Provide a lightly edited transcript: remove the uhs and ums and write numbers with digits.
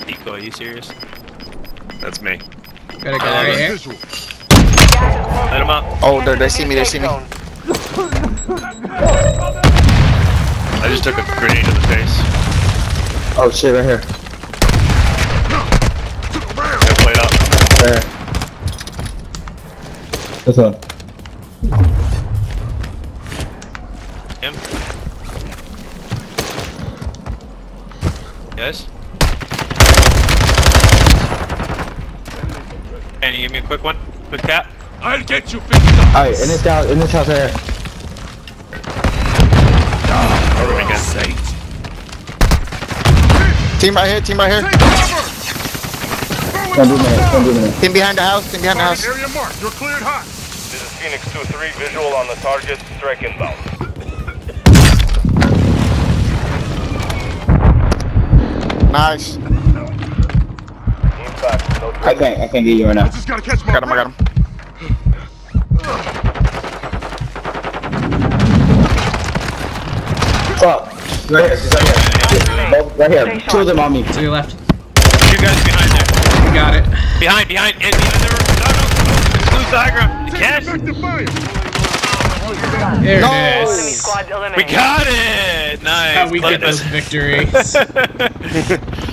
Nico, are you serious? That's me. Got a guy right here. Let him up. Oh, they see me, they see me. I just took a grenade to the face. Oh shit, right here. I played up. Right here. This one. Him. Yes? Can you give me a quick one? Quick cap? I'll get you fixed up. Alright, in this house right here. Over the weekend. Team right here, team right here. Take cover. Don't do me. Team behind the house, team behind the house. Area marked. You're cleared hot. This is Phoenix 2-3, visual on the target, strike inbound. Nice. Impact, no I can't get you right now. I just gotta catch my Got him, I got him. Fuck. Right here, she's right here. Both right here. Two of them on me. To your left. Two guys behind there. You got it. Behind the river. No. Lose the high ground. Cash. effective fire. There No. it Enemy is. squad We eliminated. got it. Nice. How we get those victories.